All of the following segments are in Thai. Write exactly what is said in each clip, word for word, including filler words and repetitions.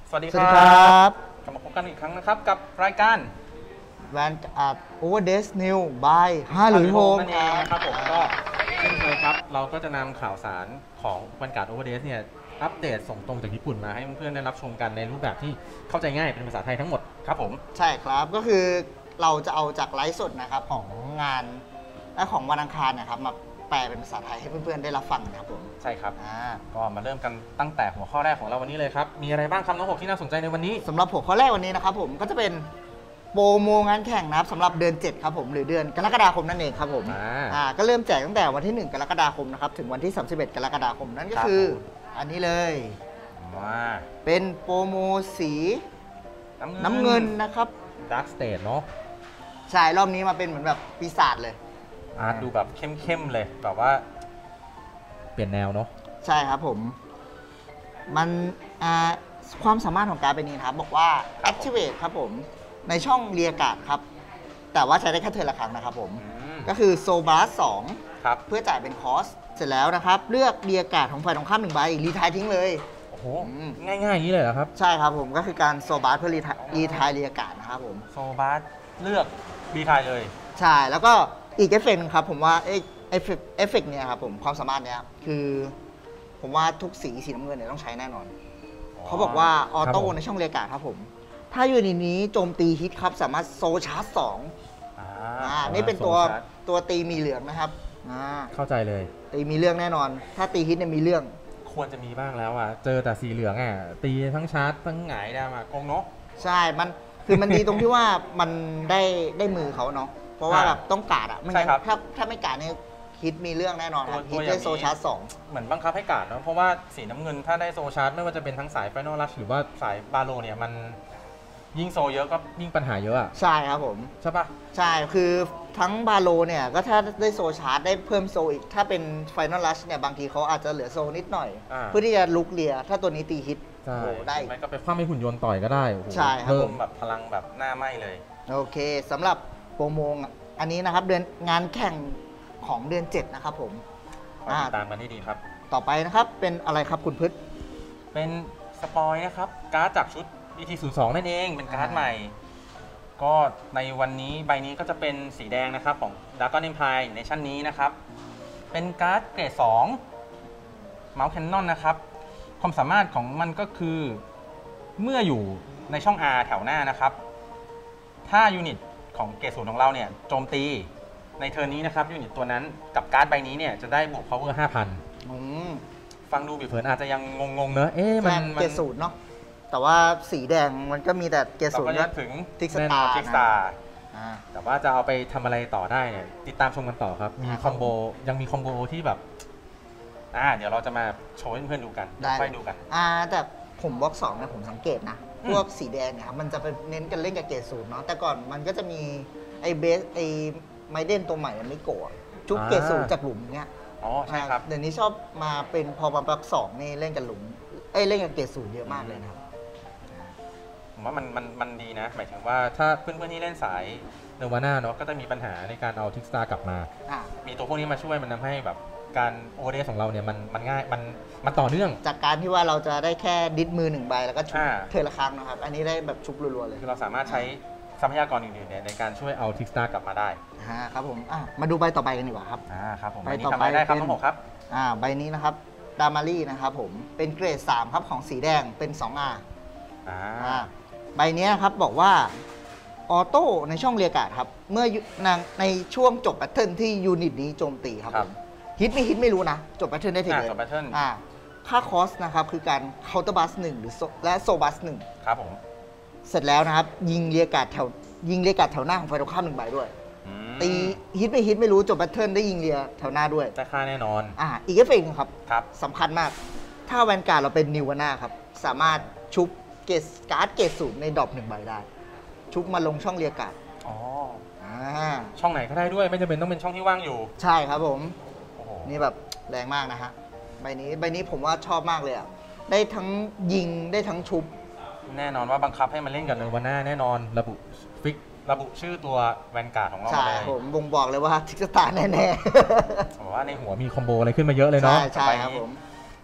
สวัสดีครับกลับมาพบกันอีกครั้งนะครับกับรายการแวนการ์ดโอเวอร์เดสนิวบายฮาหลุยโฮมนั่นเองนะครับผมก็เช่นเคยครับเราก็จะนำข่าวสารของแวนการ์ดโอเวอร์เดสเนี่ยอัปเดตส่งตรงจากญี่ปุ่นมาให้เพื่อนๆได้รับชมกันในรูปแบบที่เข้าใจง่ายเป็นภาษาไทยทั้งหมดครับผมใช่ครับก็คือเราจะเอาจากไลฟ์สดนะครับของงานและของวันอังคารนะครับมาแปลเป็นภาษาไทยให้เพื่อนๆได้รับฟังนะครับผมใช่ครับก็มาเริ่มกันตั้งแต่หัวข้อแรกของเราวันนี้เลยครับมีอะไรบ้างครับน้องหกที่น่าสนใจในวันนี้สำหรับหัวข้อแรกวันนี้นะครับผมก็จะเป็นโปรโมงานแข่งนะครับสำหรับเดือนเจ็ดครับผมหรือเดือนกรกฎาคมนั่นเองครับผมอ่าก็เริ่มแจกตั้งแต่วันที่หนึ่งกรกฎาคมนะครับถึงวันที่สามสิบเอ็ดกรกฎาคมนั่นก็คืออันนี้เลยว้าเป็นโปรโมสีน้ำเงินนะครับดาร์กสเตทเนาะใช่รอบนี้มาเป็นเหมือนแบบปีศาจเลยอาร์ตดูแบบเข้มๆเลยแบบว่าเปลี่ยนแนวเนาะใช่ครับผมมันความสามารถของการเป็นนี้ครับบอกว่า activate ครับผมในช่องเรียกาดครับแต่ว่าใช้ได้แค่เทิร์นละครั้งนะครับผมก็คือโซบาสสองเพื่อจ่ายเป็นคอสเสร็จแล้วนะครับเลือกเรียกาดของฝ่ายตรงข้ามหนึ่งใบรีทายทิ้งเลยโอ้โหง่ายๆอย่างนี้เลยเหรอครับใช่ครับผมก็คือการโซบาสเพื่อรีทายเรียกาดนะครับผมโซบาสเลือกรีทายเลยใช่แล้วก็อีกเอฟเฟกต์นึงครับผมว่าเอฟเฟกต์เอฟเฟกต์เนี่ยครับผมความสามารถเนี้ยคือผมว่าทุกสีสีน้ำเงินเนี่ยต้องใช้แน่นอนเขาบอกว่าออโต้ในช่องเรียกาดครับผมถ้ายูนิตนี้โจมตีฮิตครับสามารถโซชาร์จสองอ่านี่เป็นตัวตัวตีมีเหลืองนะครับอ่าเข้าใจเลยตีมีเรื่องแน่นอนถ้าตีฮิตเนี่ยมีเรื่องควรจะมีบ้างแล้วอ่ะเจอแต่สีเหลืองอ่ะตีทั้งชาร์จทั้งหงายได้มาโกงเนาะใช่มันคือมันดีตรงที่ว่ามันได้ได้มือเขาเนาะเพราะว่าแบบต้องกาดอ่ะไม่งั้นถ้าถ้าไม่กาดเนี่ยฮิตมีเรื่องแน่นอนครับฮิตได้โซชาร์จสองเหมือนบังคับให้กาดเนาะเพราะว่าสีน้ำเงินถ้าได้โซชาร์จไม่ว่าจะเป็นทั้งสายไฟนอลลัชหรือว่าสายบาโลเนี่ยมันยิ่งโซเยอะก็ยิ่งปัญหาเยอะอ่ะใช่ครับผมใช่ปะใช่คือทั้งบาโลเนี่ยก็ถ้าได้โซชาร์จได้เพิ่มโซอีกถ้าเป็นไฟนอลลัชเนี่ยบางทีเขาอาจจะเหลือโซนิดหน่อยเพื่อที่จะลุกเลียถ้าตัวนี้ตีฮิตได้ไม่ก็ไปคว้าไม่หุ่นยนต์ต่อยก็ได้ใช่ครับผมแบบพลังแบบหน้าไหม้เลยโอเคสำหรับโปรโมงอันนี้นะครับเดือนงานแข่งของเดือนเจ็ดนะครับผมติดตามกันให้ดีครับต่อไปนะครับเป็นอะไรครับคุณพืชเป็นสปอยนะครับการ์ดจากชุด บี ที ศูนย์ สอง นั่นเองเป็นการ์ดใหม่ก็ในวันนี้ใบนี้ก็จะเป็นสีแดงนะครับของ Dragon Empire ในชั้นนี้นะครับเป็นการ์ดเกรดสองเมาส์แคนนอนนะครับความสามารถของมันก็คือเมื่ออยู่ในช่อง R แถวหน้านะครับถ้ายูนิตของเกรดศูนย์ของเราเนี่ยโจมตีในเทอร์นนี้นะครับยูนิตตัวนั้นกับการ์ดใบนี้เนี่ยจะได้บวก power ห้าพัน ฟังดูผิวเผินอาจจะยังงงๆเนอะเอ๊ะมันเกรดศูนย์เนาะแต่ว่าสีแดงมันก็มีแต่เกรดศูนย์ถึงทิกสตาร์ทิกสตาร์แต่ว่าจะเอาไปทำอะไรต่อได้เนี่ยติดตามชมกันต่อครับมีคอมโบยังมีคอมโบที่แบบอ่าเดี๋ยวเราจะมาโชว์ให้เพื่อนๆดูกันไปดูกันอ่าแต่ผมบล็อกสองนะผมสังเกตนะพวกสีแดงเนี่ยมันจะไปเน้นกันเล่นกับเกรดศูนย์เนาะแต่ก่อนมันก็จะมีไอ้เบสไอ้ไมเดนตัวใหม่ไม่โกะจุ๊บเกรดศูนย์จากหลุมเนี้ยอ๋อใช่ครับเดี๋ยวนี้ชอบมาเป็นพอมาบล็อกสองนี่เล่นกันหลุมเอ้ยเล่นกับเกรดศูนย์เยอะมากเลยครับผมว่ามันมันมันดีนะหมายถึงว่าถ้าเพื่อนๆที่เล่นสายเนวาน่าเนาะก็จะมีปัญหาในการเอาทิกสตาร์กลับมามีตัวพวกนี้มาช่วยมันทำให้แบบการโอเวอร์เดสของเราเนี่ยมันมันง่ายมันมันต่อเนื่องจากการที่ว่าเราจะได้แค่ดิสมือหนึ่งใบแล้วก็ชุบเทละครั้งนะครับอันนี้ได้แบบชุบรัวๆเลยคือเราสามารถใช้ทรัพยากรอื่นๆเนี่ยในการช่วยเอาทิกสตาร์กลับมาได้ครับผมมาดูใบต่อไปกันดีกว่าครับอ่าครับผมใบต่อไปได้ครับทั้งหกครับอ่าใบนี้นะครับดามารี่นะครับผมเป็นเกรดสามครับของสีแดงเป็น สองอาร์อ่าใบนี้ครับบอกว่าออโต้ในช่องเรียกาดครับเมื่อนางในช่วงจบแพทเทิร์นที่ยูนิตนี้โจมตีครับผมฮิตไม่ฮิตไม่รู้นะจบแพทเทิร์นได้ถึงเลยจบแพทเทิร์นค่าคอสนะครับคือการเคาน์เตอร์บัสหนึ่งหรือและโซบัสหนึ่งครับผมเสร็จแล้วนะครับยิงเรียกาดแถวยิงเรียกาดแถวหน้าของฝ่ายตรงข้ามหนึ่งใบด้วยตีฮิตไม่ฮิตไม่รู้จบแพทเทิร์นได้ยิงเรียแถวหน้าด้วยได้ค่าแน่นอนอ่าอีกเอฟเฟกต์ครับสำคัญมากถ้าแวนการ์ดเราเป็นนิววาน่าครับสามารถชุบเกสการ์ดเกสศูนย์ในดรอปหนึ่งใบได้ชุบมาลงช่องเรียกาดอ๋อช่องไหนก็ได้ด้วยไม่จำเป็นต้องเป็นช่องที่ว่างอยู่ใช่ครับผมนี่แบบแรงมากนะฮะใบนี้ใบนี้ผมว่าชอบมากเลยอ่ะได้ทั้งยิงได้ทั้งชุบแน่นอนว่าบังคับให้มันเล่นกับเนวาน่าแน่นอนระบุฟิกระบุชื่อตัวแวนการ์ดของเราเลยใช่ผมบ่งบอกเลยว่าทิกสตาร์แน่ๆผมว่าในหัวมีคอมโบอะไรขึ้นมาเยอะเลยเนาะใช่ครับผม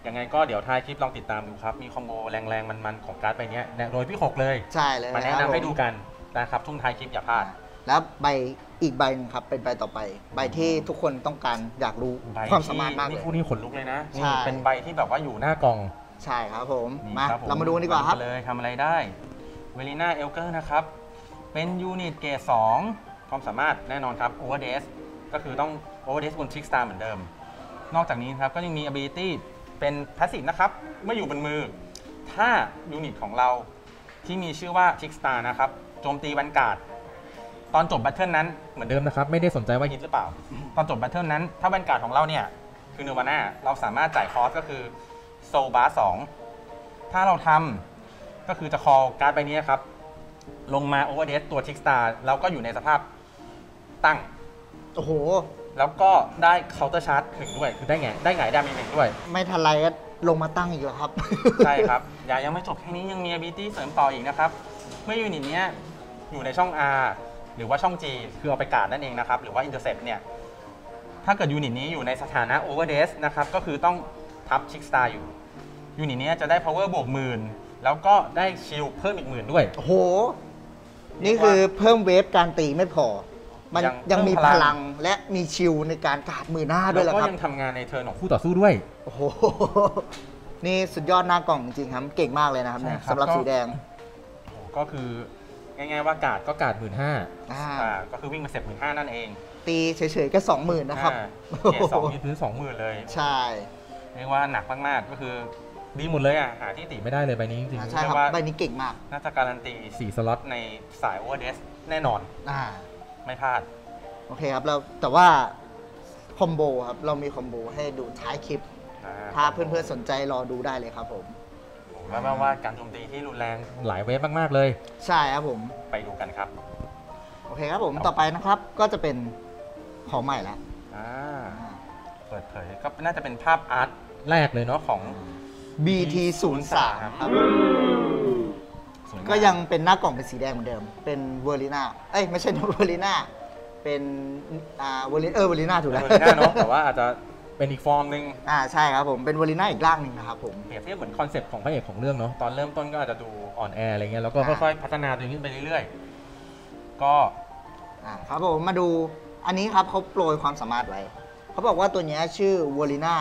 ยังไงก็เดี๋ยวท้ายคลิปลองติดตามดูครับ มีคอมโบแรงๆมันๆของการ์ดใบนี้โดยพี่หกเลยใช่เลยมาแนะนำให้ดูกันนะครับช่วงท้ายคลิปอย่าพลาดแล้วใบอีกใบหนึงครับเป็นใบต่อไป ใบที่ทุกคนต้องการอยากรู้ใบความสามารถมากเลนี่ยคู่นี้ขนลุกเลยนะใช่นี่เป็นใบที่แบบว่าอยู่หน้ากล่องใช่ครับผมนี่มาครับผเรามาดูกันดีกว่าครับเลยทำอะไรได้เวลิน่าเอลเกอร์นะครับ เป็นยูนิตเกรดสองความสามารถแน่นอนครับโอเวอร์เดสก็คือต้องโอเวอร์เดสบนทริกสตาร์เหมือนเดิม นอกจากนี้ครับก็ยังมี ability เป็นพาสซีฟนะครับ เมื่ออยู่บนมือ ถ้ายูนิตของเราที่มีชื่อว่าทริกสตาร์นะครับโจมตีแวนการ์ดตอนจบแบทเทิลนั้นเหมือนเดิมนะครับ ไม่ได้สนใจว่าฮิตหรือเปล่า ตอนจบแบทเทิลนั้น ถ้าแวนการ์ดของเราเนี่ยคือเนวาน่าเราสามารถจ่ายคอสก็คือโซบาร์สองถ้าเราทำก็คือจะคอการ์ดใบนี้ครับลงมาโอเวอร์เดสตัวทริกสตาร์แล้วก็อยู่ในสภาพตั้งโอ้โหแล้วก็ได้เคาน์เตอร์ชาร์จถึงด้วย คือได้ไงได้ไงดามีหนึ่งด้วยไม่ทันไรก็ลงมาตั้งอีกแล้วครับใช่ครับ อย่ายังไม่จบแค่นี้ยังมี ability เสริมต่ออีกนะครับ เมื่อยูนิตเนี้ยอยู่ในช่อง R หรือว่าช่อง G คือเอาไปการ์ดนั่นเองนะครับ หรือว่า intercept เนี่ย ถ้าเกิดยูนิตนี้อยู่ในสถานะ overdress นะครับ ก็คือต้องทับชิกสตาร์อยู่ ยูนิตนี้จะได้ power บวกหมื่นแล้วก็ได้ชิลเพิ่มอีกหมื่นด้วยโอ้โห นี่คือเพิ่มเวฟการตีไม่พอ มันยังยังมีเพิ่มพพลังลังและมีชิลในการการ์ดมือหน้าด้วยแล้วแหละก็ครับยังทำงานในเทิร์นของคู่ต่อสู้ด้วยโอ้โห นี่สุดยอดหน้ากล่องจริงๆครับ เก่งมากเลยนะครับเนี่ยใช่ครับสำหรับก็สีแดงก็คือง่ายๆว่าการ์ดก็การ์ดหมื่นห้าอ่าอ่าก็คือวิ่งมาเสร็จหมื่นห้านั่นเองตีเฉยๆก็สองหมื่นนะครับอ่าเกรดสองมีพื้นสองหมื่นเลยใช่เรียกว่าหนักมากๆ ก็คือดีหมดเลยอ่ะ หาที่ติไม่ได้เลยใบนี้จริงอ่าๆใช่เรีคยรับกว่าใบนี้เก่งมากน่าจะการันตีสี่สล็อตในสายโอเวอร์เดสแน่นอนอ่าไม่พลาดโอเคครับเราแต่ว่าคอมโบครับ เรามีคอมโบให้ดูท้ายคลิปอ่าถ้าเพื่อนๆสนใจรอดูได้เลยครับผมผมว่าว่าการโจมตีที่รุนแรงหลายเวฟมากๆเลยใช่ครับผมไปดูกันครับโอเคครับผม ต่อไปนะครับ ก็จะเป็นของใหม่แล้วอ่าเปิดเผยก็น่าจะเป็นภาพอาร์ตแรกเลยเนาะของบี ที ศูนย์สาม ครับสวาก็ยังเป็นหน้ากล่องเป็นสีแดงเหมือนเดิม เป็นเวอร์ลิน่า เอ้ย ไม่ใช่เวอร์ลิน่า เป็นอ่าเวอร์ลิเออเวอร์ลิน่าถูกเวแล้วอร์ลิน่าเนาะแต่ว่าอาจจะเป็นอีกฟอร์มหนึ่งอ่าใช่ครับผม เป็นเวอร์ลิน่าอีกร่างหนึ่งนะครับผมเปรียบเทียบเหมือนคอนเซ็ปต์ของพระเอกของเรื่องเนาะตอนเริ่มต้นก็อาจจะดูอ่อนแออะไรเงี้ยแล้วก็อ่าค่อยๆพัฒนาตัวเองขึ้นไปเรื่อยๆ ก็อ่าครับผมมาดูอันนี้ครับเขาโปรยความสามารถไว้ เขาบอกว่าตัวเนี้ยชื่อวอลิน่า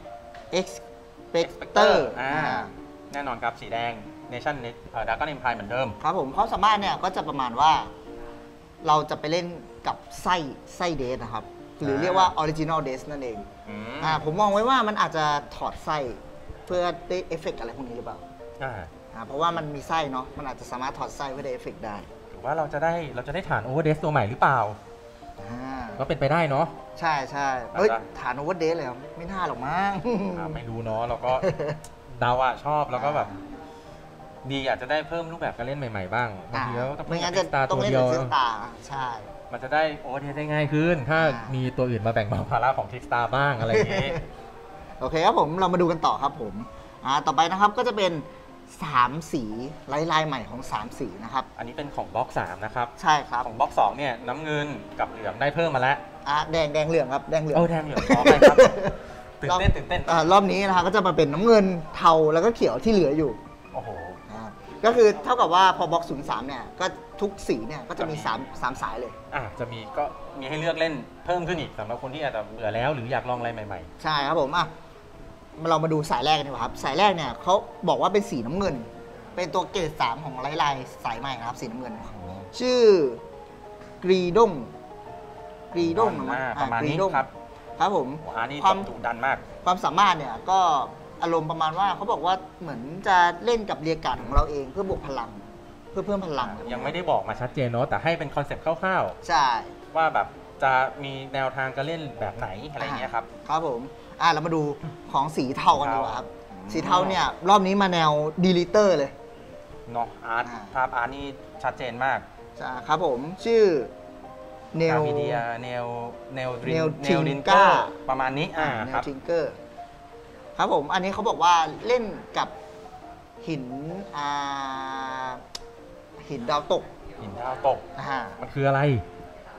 Expector อ่าอ่าแน่นอนครับสีแดง Nation เอ่อ Dragon Empire เหมือนเดิมครับผมความสามารถเนี่ยก็จะประมาณว่า เราจะไปเล่นกับไส้ไส้เดสนะครับ หรือเรียกว่า Original d e s นั่นเองอืมอ่าผมมองไว้ว่ามันอาจจะถอดไส้เพื่อได้เอฟเฟกต์อะไรพวกนี้หรือเปล่าอ่าอ่าเพราะว่ามันมีไส้เนาะมันอาจจะสามารถถอดไส้เพื่อได้เอฟเฟกต์ได้หรือว่าเราจะได้เราจะได้ฐาน Overdress ตัวใหม่หรือเปล่าอ่าก็เป็นไปได้เนาะใช่ใช่เฮ้ยอาจจะฐานโอเวอร์เดสเลยเหรอไม่น่าหรอกมั้งอ่าไม่รู้เนาะเราก็ เดาอะชอบแล้วก็แบบ ดีอยากจะได้เพิ่มรูปแบบการเล่นใหม่ๆบ้างบางทีแล้วไม่งั้นจะตาต้อตังวเล่นเดียวเป็นเซนตาใช่มันจะได้โอเวอร์เทสได้ง่ายขึ้น ถ้าอ่ามีมีตัวอื่นมาแบ่งเบาภาระของทิกสตาร์บ้างอะไรอย่างนี้โอเคครับผมเรามาดูกันต่อครับผมอ่าต่อไปนะครับก็จะเป็นสามสีลายลายใหม่ของสามสีนะครับอันนี้เป็นของบล็อกสามนะครับใช่ครับของบล็อกสองเนี่ยน้ำเงินกับเหลืองได้เพิ่มมาแล้วอ่าแดงแดงเหลืองครับแดงเหลืองโอ้แดงเหลืองขอไปครับ ตื่นเต้นตื่นเต้นอ่ารอบนี้นะครับก็จะมาเป็นน้ำเงินเทาแล้วก็เขียวที่เหลืออยู่โอ้โหอ่าก็คือเท่ากับว่าพอบล็อกศูนย์สามเนี่ยก็ทุกสีเนี่ยก็จะมีสามสามสายเลยอ่ะจะมีก็มีให้เลือกเล่นเพิ่มขึ้นอีกสำหรับคนที่อาจจะเบื่อแล้วหรืออยากลองอะไรใหม่ใช่ครับผมอ่ะเรามาดูสายแรกกันดีกว่าครับ สายแรกเนี่ยเขาบอกว่าเป็นสีน้ำเงิน เป็นตัวเกรดสามของไลท์ไลน์สายใหม่นะครับ สีน้ำเงินๆชื่อกรีด้งกรีด้งอ่าประมาณนี้กด้งครับครับผมโอ้อันนี้ความดุดันมากความสามารถเนี่ยก็อารมณ์ประมาณว่าเขาบอกว่าเหมือนจะเล่นกับเรียกการ์ดของเราเองเพื่อบวกพลัง เพื่อเพิ่มพลังยังไม่ได้บอกมาชัดเจนเนาะแต่ให้เป็นคอนเซ็ปต์คร่าวใช่ๆว่าแบบจะมีแนวทางการเล่นแบบไหนอะไรอย่างเงี้ยครับครับผมอ่ะเรามาดูของสีเทากันดีกว่าครับอืมสีเทาเนี่ยรอบนี้มาแนวดีลิเตอร์เลยเนาะอาร์ตอ่าภาพอาร์ตนี่ชัดเจนมากใช่ครับผมชื่อเนกาลวิเดียเนลเนลดริน Neil เนลดินเกอ Tinker ร์ประมาณนี้อ่าเนครัลบทิงเกอร์ครับผมอันนี้เขาบอกว่าเล่นกับหินอ่าหินดาวตกหินดาวตกอ่ามันคืออะไร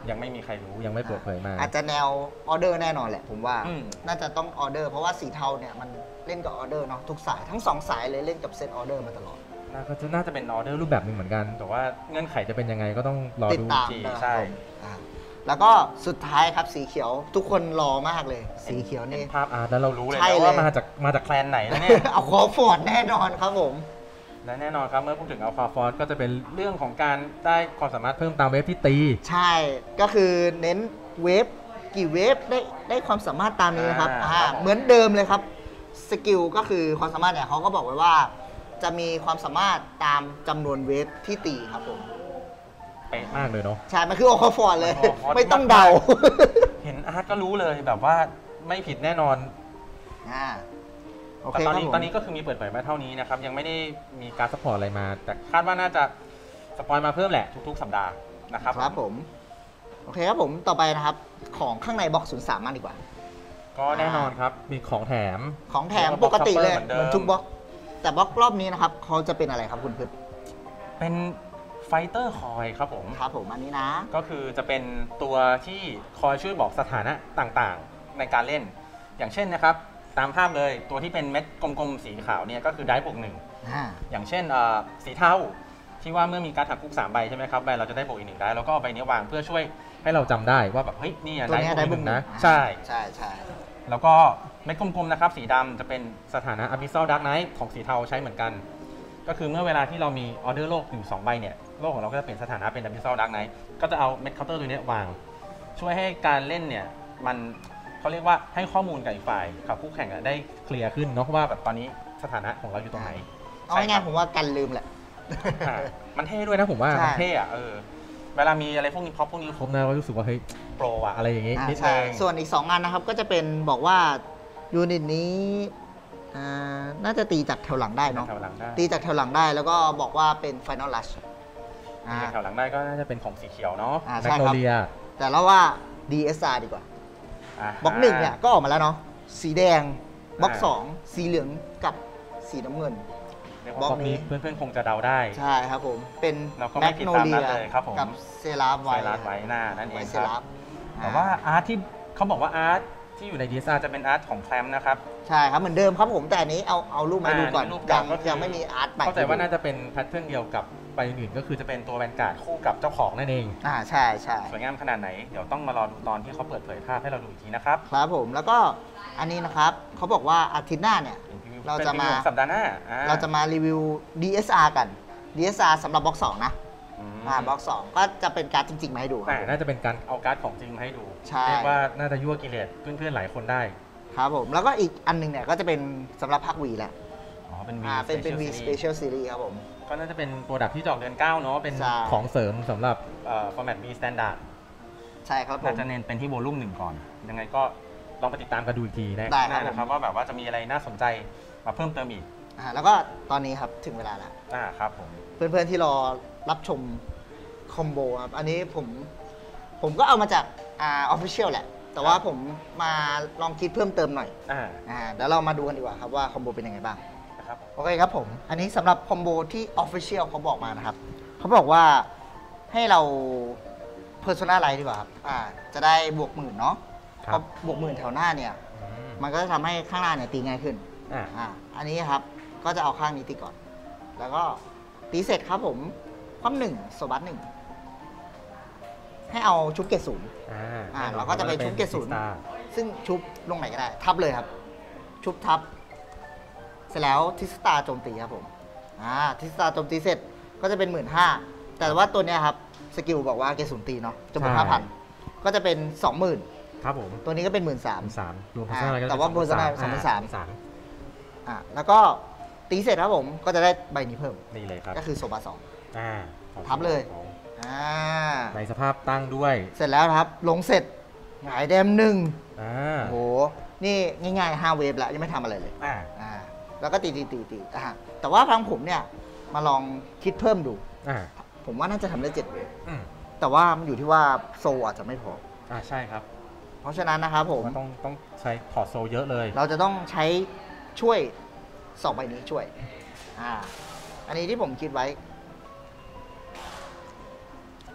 ยังไม่มีใครรู้ยังไม่เปิดเผยมาอาจจะแนวออเดอร์แน่นอนแหละผมว่าอืมน่าจะต้องออเดอร์เพราะว่าสีเทาเนี่ยมันเล่นกับออเดอร์เนาะทุกสายทั้งสองสายเลยเล่นกับเซตออเดอร์มาตลอดน่าก็จะน่าจะเป็นออเดอร์รูปแบบหนึ่งเหมือนกัน แต่ว่าเงื่อนไขจะเป็นยังไงก็ต้องรอติดดูตามทีนะครับใช่ผมอ่าแล้วก็สุดท้ายครับสีเขียวทุกคนรอมากเลย สีเขียวนี่ภาพอาร์ตแล้วเรารู้เลยใช่นะเลยว่ามาจากมาจากแคลนไหนนะเนี่ยเอาคอฟอร์ดแน่นอนครับผมและแน่นอนครับเมื่อพูดถึงอัลฟาฟอร์ก็จะเป็นเรื่องของการได้ความสามารถเพิ่มตามเวฟที่ตีใช่ก็คือเน้นเวฟกี่เวฟได้ได้ความสามารถตามนี้นะครับอ่าอ่าครับผมเหมือนเดิมเลยครับสกิลก็คือความสามารถเนี่ยเขาก็บอกไว้ว่า จะมีความสามารถตามจำนวนเวฟที่ตีครับผมเป๊ะมากเลยเนาะใช่ มันคือโอคอฟอร์ดเลยโอคอฟอร์ดไม่ต้องเดาเห็นอาร์ตก็รู้เลยแบบว่าไม่ผิดแน่นอนอ่าโอแต่เคตคอนรับนี้ผมตอนนี้ก็คือมีเปิดเผยมาเท่านี้นะครับ ยังไม่ได้มีการสปอร์ตอะไรมา แต่คาดว่าน่าจะสปอยมาเพิ่มแหละทุกๆ สัปดาห์นะครับครับผม โอเคครับผมต่อไปนะครับ ของข้างในบล็อกศูนย์สามมากดีกว่าก็แน่นอนครับ มีของแถมของแถมแล้วก็ปกติเลย box shopper เหมือนเดิมเหมือนทุกบล็อก แต่บล็อกรอบนี้นะครับเขาจะเป็นอะไรครับคุณพืชเป็นไฟเตอร์คอยครับผมครับผมอันนี้นะก็คือจะเป็นตัวที่คอยช่วยบอกสถานะต่างๆ ในการเล่น อย่างเช่นนะครับ ตามภาพเลยตัวที่เป็นเม็ดกลมๆสีขาวเนี่ยก็คือได้บวกหนึ่งอ่าอย่างเช่นเอ่อสีเทาที่ว่าเมื่อมีการถักคุกสามใบใช่ไหมครับใบเราจะได้บวกอีกหนึ่งได้แล้วก็เอาใบนี้วางเพื่อช่วยให้เราจำได้ว่าแบบเฮ้ยนี่อะตัวได้เนี้ยบวได้กบุหญนึ่งนะอ่าใช่ใช่ใช่แล้วก็เม็ดกลมๆนะครับสีดำจะเป็นสถานะ Abyssal Dark Knight ของสีเทาใช้เหมือนกัน ก็คือเมื่อเวลาที่เรามีออเดอร์โลกอยู่สองใบเนี่ยโลกของเราก็จะเปลี่ยนสถานะเป็น Abyssal Dark Knight ก็จะเอาเม็ดเคาน์เตอร์ตัวเนี้ยวาง ช่วยให้การเล่นเนี่ยมันเขาเรียกว่าให้ข้อมูลกับอีกฝ่ายกับคู่แข่งอะได้เคลียร์ขึ้นเนาะว่าแบบตอนนี้สถานะของเราอยู่ตรงไหนเอาง่ายๆผมว่ากันลืมแหละอ่ะมันเท่ด้วยนะผมว่าใช่มันเท่อะเออเวลามีอะไรพวกนี้พอพวกนี้ครบนะเรารู้สึกว่าเฮ้ยโปรอะอะไรอย่างงี้อ่านิดใช่นึงส่วนอีกสองงานนะครับก็จะเป็นบอกว่ายูนิตนี้อ่าน่าจะตีจากแถวหลังได้เนาะแถวหลังได้ตีจากแถวหลังได้แล้วก็บอกว่าเป็น Final Rush อ่าแถวหลังได้ก็น่าจะเป็นของสีเขียวเนาะอ่าใช่แมกครับโนเลียแต่เราว่า ดี เอส อาร์ ดีกว่าบล็อกหนึ่งเนี่ยก็ออกมาแล้วเนาะสีแดงบล็อกสองสีเหลืองกับสีน้ำเงินบบ ล็ล็ออก กนี้นี้เพื่อนๆคงจะเดาได้ใช่ครับผม เป็นเราก็ไม่แมกผิดโนตามเลีนั้นยเลยครับผมกับเซราฟไวไวรัสไว้หน้านั่นเองไวเซครารัฟบแต่ว่าอาร์ตที่เขาบอกว่าอาร์ตที่อยู่ใน ดี เอส อาร์ จะเป็นอาร์ตของแคลมนะครับใช่ครับเหมือนเดิมครับผมแต่อันนี้เอาเอารูปมาให้ดูก่อนอ่ารูปเก่ายังก็คือยังไม่มีอาร์ตใหม่เข้าใจว่าน่าจะเป็นแพทเทิร์นเดียวกับใบอื่นก็คือจะเป็นตัวแวนการ์ดคู่กับเจ้าของนั่นเองอ่าใช่ใช่สวยงามขนาดไหนเดี๋ยวต้องมารอดูตอนที่เขาเปิดเผยภาพให้เราดูอีกทีนะครับครับผมแล้วก็อันนี้นะครับเขาบอกว่าอาทิตย์หน้าเนี่ย เราจะมาเป็นพรีวิวของสัปดาห์หน้าอ่เราจะมารีวิว ดี เอส อาร์ กัน ดี เอส อาร์ สำหรับบล็อกสองนะอืมอ่าบล็อกสองก็จะเป็นการ์ดจริง ๆ มาให้ดูครัอ่าบน่าจะเป็นการเอาการ์ดของจริงมาให้ดูใช่เรียกว่าน่าจะยั่วกิเลสเพื่อนๆหลายคนได้ครับผมแล้วก็อีกอันหนึงเนี่ยก็จะเป็นสำหรับภาค V แหละอ๋อเป็น V อ่าเป็นเป็น V Special Series Special Series ครับผมก็น่าจะเป็นโปรดักที่จะออกเดือนเก้าเนาะเป็นใช่ของเสริมสำหรับฟอร์แมต V Standard ใช่ครับผน่าม จะเน้นเป็นที่โวลุ่มหนึ่งก่อน ยังไงก็ลองไปติดตามกันดูอีกทีนะได้ครับนะครับว่าแบบว่าจะมีอะไรน่าสนใจมาเพิ่มเติมอีกอ่าแล้วก็ตอนนี้ครับถึงเวลาแล้วอ่าครับผมเพื่อนๆที่รอรับชมคอมโบครับ อันนี้ผมผมก็เอามาจากอ่าออฟฟิเชียลแหละ แต่ว่าผมมาลองคิดเพิ่มเติมหน่อยอ่าอ่าเดี๋ยวเรามาดูกันดีกว่าครับว่าคอมโบเป็นยังไงบ้างนะครับโอเคครับผม อันนี้สำหรับคอมโบที่ออฟฟิเชียลเขาบอกมานะครับ เขาบอกว่าให้เรา Personalize ดีกว่าครับอ่าจะได้บวกหมื่นเนาะคเพรับราะบวกหมื่นแถวหน้าเนี่ยอืมมันก็จะทำให้ข้างหน้าเนี่ยตีง่ายขึ้นอ่าอ่าอันนี้ครับก็จะเอาข้างนี้ตีก่อน แล้วก็ตีเสร็จครับผมคว่ำหนึ่งโซบัสหนึ่งให้เอาชุบเกรดศูนย์อ่าอ่าเราก็จะไปชุบเกรดศูนย์สตาร์ซึ่งชุบลงไหนก็ได้ ทับเลยครับ ชุบทับ เสร็จแล้วทิสตาโจมตีครับผมอ่าทิสตาโจมตีเสร็จก็จะเป็นหมื่นห้าแต่ว่าตัวเนี้ยครับสกิลบอกว่าเกรดศูนย์ตีเนาะจำนวนห้าพันก็จะเป็นสองหมื่นครับผมตัวนี้ก็เป็นหมื่นสามสามรวมอ่าพัฒนาอะไรก็แต่ว่าจะ Personal สามสามสามอ่าแล้วก็ตีเสร็จครับผมก็จะได้ใบนี้เพิ่มนี่เลยครับก็คือโซบาสองอ่าทับเลย อ่าในสภาพตั้งด้วยเสร็จแล้วครับ ลงเสร็จหงายแดมหนึ่งอ่าโอ้โห นี่ง่ายๆห้าเวฟแล้วยังไม่ทำอะไรเลยอ่าอ่า แล้วก็ตีตีตีตีอ่าแต่ว่าทางผมเนี่ย มาลองคิดเพิ่มดูอ่าผมว่าน่าจะทำได้เจ็ดเวฟอืมแต่ว่ามันอยู่ที่ว่าโซอาจจะไม่พออ่าใช่ครับเพราะฉะนั้นนะครับผมว่าต้องต้องใช้พอร์ตโซลเยอะเลยเราจะต้องใช้ช่วยสองใบนี้ช่วย อ่า อันนี้ที่ผมคิดไว้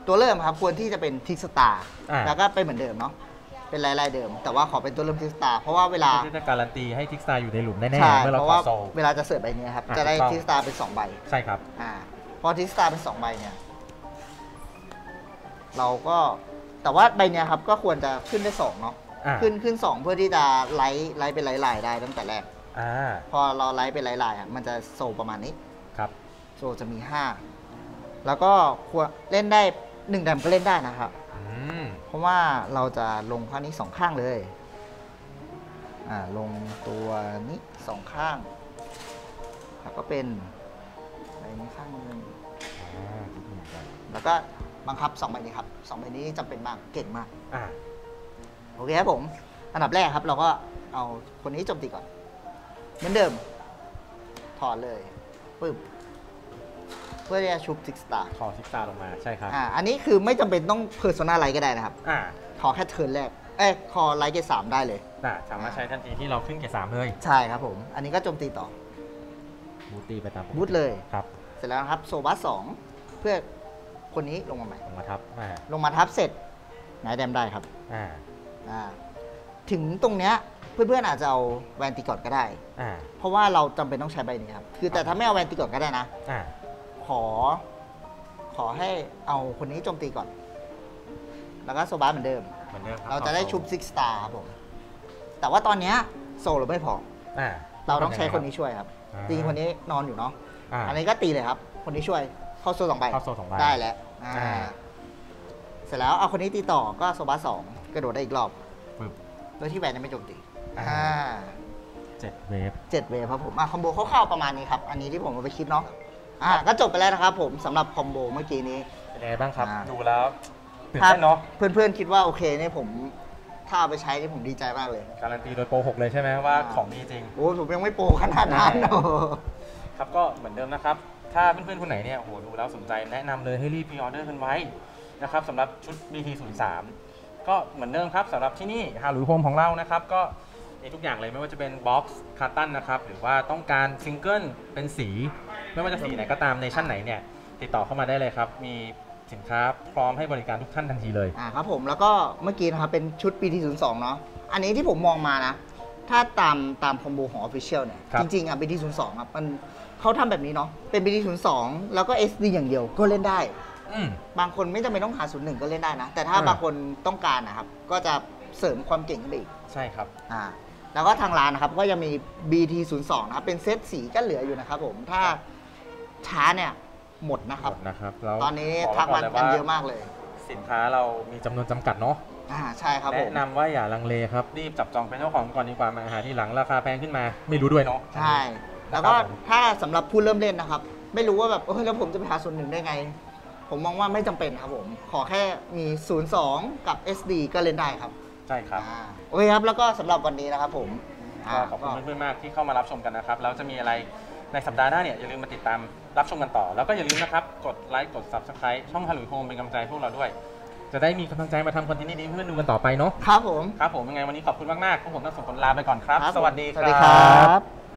ตัวเริ่มครับควรที่จะเป็นทิกสตาร์อ่าแล้วก็เป็นเหมือนเดิมเนาะเป็นลายๆเดิม แต่ว่าขอเป็นตัวเริ่มทิกสตาร์เพราะว่าเวลาที่จะการันตีให้ทิกสตาร์อยู่ในหลุมแน่ใช่ๆเมื่อเราเพราะถอว่าดโซลเวลาจะเสิร์ฟใบนี้ครับอ่ะจะได้ถูกต้องทิกสตาร์เป็นสองใบใช่ครับอ่าพอทิกสตาร์เป็นสองใบเนี่ยเราก็แต่ว่าใบเนี้ยครับก็ควรจะขึ้นได้สองเนาะอ่าขึ้นขึ้นสองเพื่อที่จะไลท์ไลท์เป็นลายๆได้ตั้งแต่แรกอ่าพอเราไลท์เป็นลายๆอ่ะมันจะโซประมาณนี้ครับโซจะมีห้าแล้วก็ควรเล่นได้หนึ่งแดมก็เล่นได้นะครับอืมเพราะว่าเราจะลงข้างนี้สองข้างเลยอ่าลงตัวนี้สองข้างแล้วก็เป็นใบนี้ข้างหนึงอ่าคิดเหมือนกันแล้วก็บังคับสองใบนี้ครับสองใบนี้จำเป็นมากเก่งมากอ่าโอเคครับผมอันดับแรกครับเราก็เอาคนนี้โจมตีก่อนเหมือนเดิมถอดเลยปึ๊บเพื่อที่จะชุบซิกสตาร์ขอทิกสตาร์ลงมาใช่ครับอ่าอันนี้คือไม่จำเป็นต้องเพอร์โซนาไลท์ก็ได้นะครับอ่าขอแค่เทิร์นแรกเอ้ยคอไลท์เกตสามได้เลยน่ะสามารถใช้ทันทีที่เราขึ้นเกียร์สามเลยใช่ครับผม อันนี้ก็โจมตีต่อบูตีไปตามปกติบูทเลยครับเสร็จแล้วนะครับโซบัสสองเพื่อคนนี้ลงมาใหม่ลงมาทับอ่าลงมาทับเสร็จหงายแดมได้ครับอ่าอ่าถึงตรงเนี้ยเพื่อนๆอาจจะเอาแวนติกอดก็ได้อ่า เพเพราะว่าเราจำเป็นต้องใช้ใบนี้ครับ คือแต่ถ้าไม่เอาแวนติกอดก็ได้นะอ่าขอ ขอให้เอาคนนี้โจมตีก่อน แล้วก็โซบัสเหมือนเดิมเหมือนเดิมคบเราจะได้ชุบซิกสตาร์ครับผม แต่ว่าตอนเนี้ยโซเราไม่พออ่าเราต้องใช้คนนี้ช่วยครับอ่าจริงๆคนนี้นอนอยู่เนาะอ่าอันนี้ก็ตีเลยครับ คนนี้ช่วยเข้าโซสองใบเข้าโซสองใบได้แล้วอ่าอ่าเสร็จแล้วเอาคนนี้ตีต่อก็โซบัสสองกระโดดได้อีกรอบปึ๊บโดยที่แวนยังไม่โจมตีอ่าอ่าเจ็ดเวฟเจ็ดเวฟครับผมอ่ะคอมโบคร่าวๆประมาณนี้ครับ อันนี้ที่ผมเอาไปคิดเนาะอ่าก็จบไปแล้วนะครับผมสำหรับคอมโบเมื่อกี้นี้เป็นยังไงบ้างครับอ่าดูแล้วตื่นถ้าเต้นเนาะเพื่อนๆคิดว่าโอเคเนี่ยผมถ้าเอาไปใช้นี่ผมดีใจมากเลยการันตีโดยโปรหกเลยใช่ไหมว่าอ่าของดีจริงโอ้ผมยังไม่โปรขนาดนั้นใช่โอ้โหครับก็เหมือนเดิมนะครับ ถ้าเพื่อนๆคนไหนเนี่ยโอ้โหดูแล้วสนใจแนะนำเลยให้รีบพรีออเดอร์กันไว้นะครับสำหรับชุด บี ที ศูนย์ สาม ก็เหมือนเดิมครับสำหรับที่นี่ฮารุโฮมของเรานะครับก็มีทุกอย่างเลยไม่ว่าจะเป็นบ็อกซ์คาร์ตันนะครับหรือว่าต้องการซิงเกิลเป็นสี ไม่ว่าจะสีไหนก็ตามในชั้นไหนเนี่ยติดต่อเข้ามาได้เลยครับ มีสินค้าพร้อมให้บริการทุกท่านทันทีเลยอ่าครับผมแล้วก็เมื่อกี้นะครับเป็นชุด บี ที ศูนย์ สอง เนาะอันนี้ที่ผมมองมานะ ถ้าตามตามคอมโบของ Official เนี่ยครับจริงๆอ่ะ บี ที ศูนย์ สอง ครับมันเขาทำแบบนี้เนาะเป็น บี ที ศูนย์ สอง แล้วก็ เอส ดี อย่างเดียวก็เล่นได้อืมบางคนไม่จำเป็นต้องหาศูนย์หนึ่งก็เล่นได้นะ แต่ถ้าอ่าบางคนต้องการนะครับ ก็จะเสริมความเก่งขึ้นไปอีกใช่ครับอ่าแล้วก็ทางร้านนะครับก็ยังมี บี ที ศูนย์ สอง นะครับเป็นเซตสีก็เหลืออยู่นะครับผมถ้าช้าเนี่ยหมดนะครับหมดนะครับแล้วตอนนี้ขทักไว้มันก่กันลเยอะมากเลยสินค้าเรามีจำนวนจำกัดเนาะอ่าใช่ครับผมแนะนำว่าอย่าลังเลครับรีบจับจองเป็นเจ้าของก่อนดีกว่ามาหาทีหลังราคาแพงขึ้นมาไม่รู้ด้วยเนาะใช่ แล้วก็ถ้าสำหรับผู้เริ่มเล่นนะครับ ไม่รู้ว่าแบบเออแล้วผมจะไปหาศูนย์หนึ่งได้ไง ผมมองว่าไม่จำเป็นครับผม ขอแค่มีศูนย์สองกับ เอส ดี ก็เล่นได้ครับใช่ครับอ่าโอเคครับ แล้วก็สำหรับวันนี้นะครับผมก็ขอบคุณเพื่อนๆมากที่เข้ามารับชมกันนะครับ แล้วจะมีอะไรในสัปดาห์หน้าเนี่ยอย่าลืมมาติดตามรับชมกันต่อ แล้วก็อย่าลืมนะครับ กดไลค์กด ซับสไครบ์ ช่องฮารุโฮมเป็นกำลังใจให้พวกเราด้วย จะได้มีกำลังใจมาทำคอนเทนต์ดีๆให้เพื่อนๆดูกันต่อไปเนาะครับผมครับผมยังไงวันนี้ขอบคุณมากๆพวกผมทั้งสองคนลาไปก่อนครับครับสวัสดีสวัสดีครับ